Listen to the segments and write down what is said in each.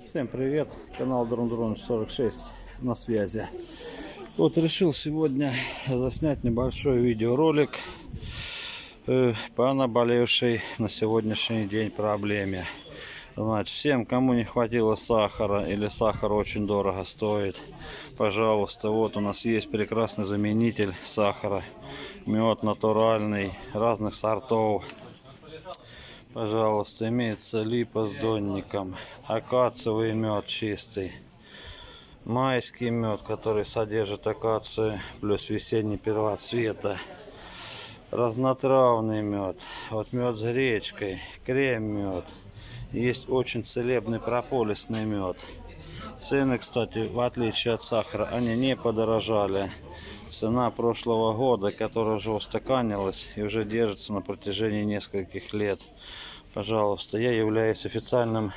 Всем привет, канал Дрон 46 на связи. Вот решил сегодня заснять небольшой видеоролик по наболевшей на сегодняшний день проблеме. Значит, всем, кому не хватило сахара или сахар очень дорого стоит, пожалуйста, вот у нас есть прекрасный заменитель сахара, мед натуральный разных сортов. Пожалуйста, имеется липа с донником, акациевый мед чистый, майский мед, который содержит акацию плюс весенний первоцвета, разнотравный мед, вот мед с гречкой, крем-мед, есть очень целебный прополисный мед. Цены, кстати, в отличие от сахара, они не подорожали. Цена прошлого года, которая уже устаканилась и уже держится на протяжении нескольких лет. Пожалуйста, я являюсь официальным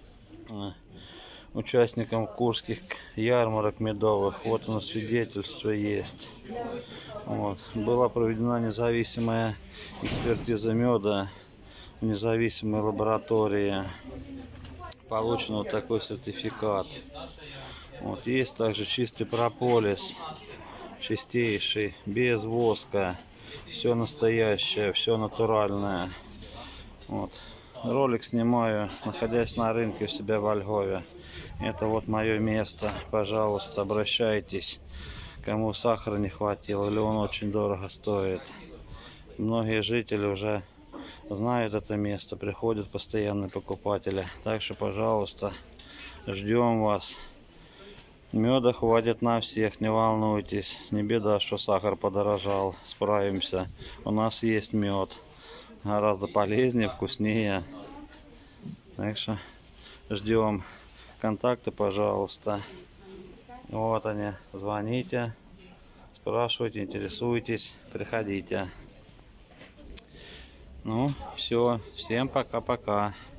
участником курских ярмарок медовых. Вот у нас свидетельство есть. Вот. Была проведена независимая экспертиза меда в независимой лаборатории. Получен вот такой сертификат. Вот. Есть также чистый прополис. Чистейший, без воска, все настоящее, все натуральное. Вот. Ролик снимаю, находясь на рынке у себя во Львове. Это вот мое место. Пожалуйста, обращайтесь. Кому сахара не хватило или он очень дорого стоит. Многие жители уже знают это место, приходят постоянные покупатели. Так что, пожалуйста, ждем вас. Меда хватит на всех, не волнуйтесь. Не беда, что сахар подорожал. Справимся. У нас есть мед. Гораздо полезнее, вкуснее. Так что ждем. Контакты, пожалуйста. Вот они. Звоните. Спрашивайте, интересуйтесь. Приходите. Ну, все. Всем пока-пока.